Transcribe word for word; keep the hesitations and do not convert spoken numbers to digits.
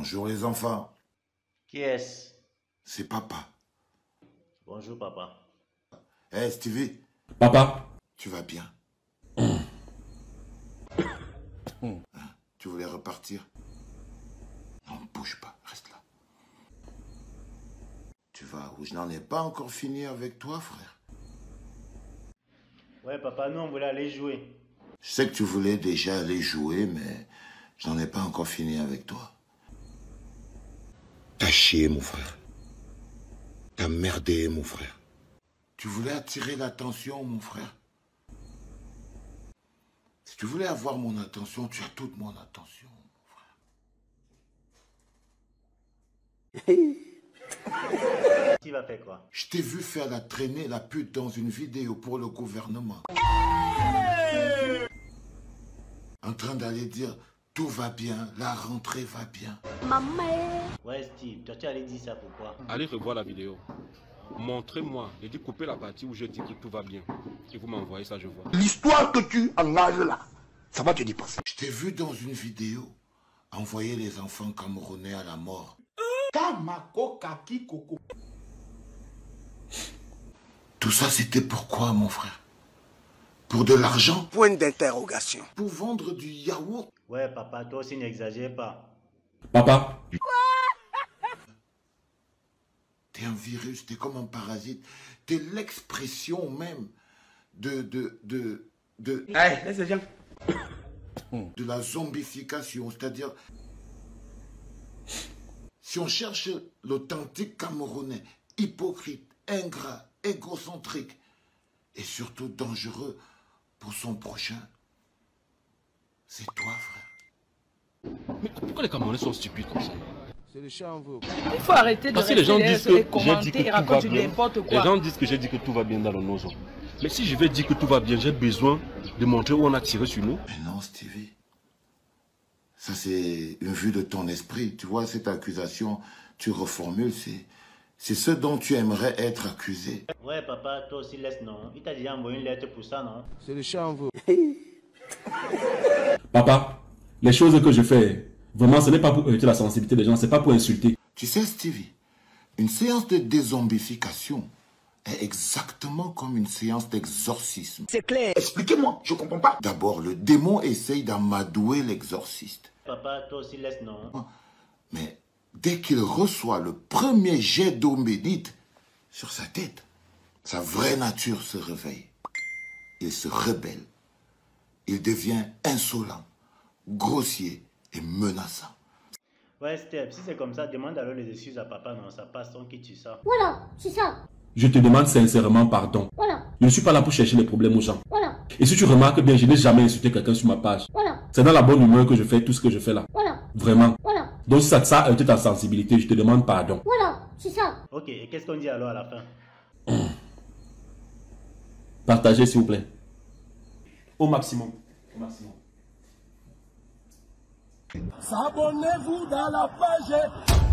Bonjour les enfants. Qui est-ce? C'est papa. Bonjour papa. Hé hey, Stevie. Papa. Tu vas bien? Hein, tu voulais repartir? Non, ne bouge pas, reste là. Tu vas où? Je n'en ai pas encore fini avec toi, frère. Ouais papa, nous on voulait aller jouer. Je sais que tu voulais déjà aller jouer, mais je n'en ai pas encore fini avec toi. T'as chié, mon frère. T'as merdé, mon frère. Tu voulais attirer l'attention, mon frère. Si tu voulais avoir mon attention, tu as toute mon attention, mon frère. Tu vas faire quoi? Je t'ai vu faire la traînée, la pute dans une vidéo pour le gouvernement. En train d'aller dire, tout va bien, la rentrée va bien. Maman. Ouais Steve, toi tu allais dire ça pourquoi? Allez revoir la vidéo. Montrez-moi et dites couper la partie où je dis que tout va bien. Et vous m'envoyez ça, je vois. L'histoire que tu engages là, ça va te dépasser. Je t'ai vu dans une vidéo envoyer les enfants camerounais à la mort. Tout ça, c'était pourquoi, mon frère? Pour de l'argent? Point d'interrogation. Pour vendre du yaourt? Ouais papa, toi aussi n'exagère pas. Papa. T'es un virus, t'es comme un parasite. T'es l'expression même de... de... de... de... Allez, laisse les gens. de la zombification, c'est-à-dire... Si on cherche l'authentique Camerounais, hypocrite, ingrat, égocentrique, et surtout dangereux pour son prochain, c'est toi, frère. Mais pourquoi les Camerounais sont stupides comme ça? C'est le chat en vous. Il faut arrêter de Parce que les gens disent que les j'ai dit commenter que et tout va raconter bien. n'importe Les quoi. gens disent que j'ai dit que tout va bien dans le nozo. Mais si je vais dire que tout va bien, j'ai besoin de montrer où on a tiré sur nous. Mais non, Stevie. Ça, c'est une vue de ton esprit. Tu vois, cette accusation, tu reformules, c'est... C'est ce dont tu aimerais être accusé. Ouais papa, toi aussi laisse non. Il t'a déjà envoyé une lettre pour ça, non? C'est le chat en vous. Papa, les choses que je fais, vraiment, ce n'est pas pour heurter la sensibilité des gens, c'est pas pour insulter. Tu sais, Stevie, une séance de dézombification est exactement comme une séance d'exorcisme. C'est clair. Expliquez-moi, je comprends pas. D'abord, le démon essaye d'amadouer l'exorciste. Papa, toi aussi laisse non. Mais dès qu'il reçoit le premier jet d'eau bénite sur sa tête, sa vraie nature se réveille. Il se rebelle. Il devient insolent, grossier et menaçant. Ouais Steve, si c'est comme ça, demande alors les excuses à papa, non? Ça passe, on quitte sur ça. Voilà, c'est ça. Je te demande sincèrement pardon. Voilà, Je ne suis pas là pour chercher les problèmes aux gens. voilà, Et si tu remarques bien, je n'ai jamais insulté quelqu'un sur ma page. voilà, C'est dans la bonne humeur que je fais tout ce que je fais là. voilà, Vraiment. voilà, Donc si ça, ça a heurté ta sensibilité, je te demande pardon. voilà, c'est ça. Ok, et qu'est-ce qu'on dit alors à la fin? Partagez s'il vous plaît. Au maximum. Au maximum. Abonnez-vous dans la page